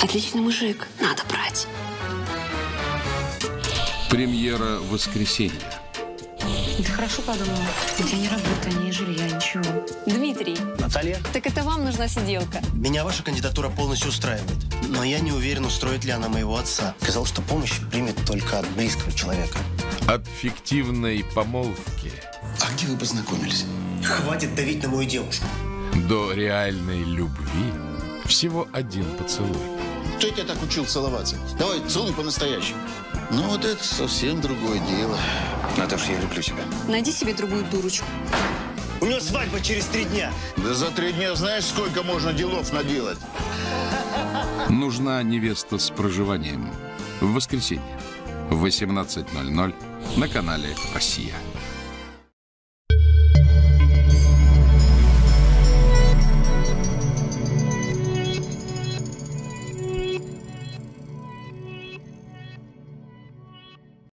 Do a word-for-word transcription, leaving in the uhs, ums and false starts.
Отличный мужик. Надо брать. Премьера в воскресенье. Ты хорошо подумала. У тебя ни работы, ни жилья, ничего. Дмитрий. Наталья? Так это вам нужна сиделка. Меня ваша кандидатура полностью устраивает. Но я не уверен, устроит ли она моего отца. Сказал, что помощь примет только от близкого человека. От фиктивной помолвки А где вы познакомились? Хватит давить на мою девушку. до реальной любви всего один поцелуй. Кто тебя так учил целоваться? Давай, целуй по-настоящему. Ну, вот это совсем другое дело. Наташа, я люблю тебя. Найди себе другую дурочку. У него свадьба через три дня. Да за три дня знаешь, сколько можно делов наделать? Нужна невеста с проживанием. В воскресенье в восемнадцать ноль ноль на канале «Россия».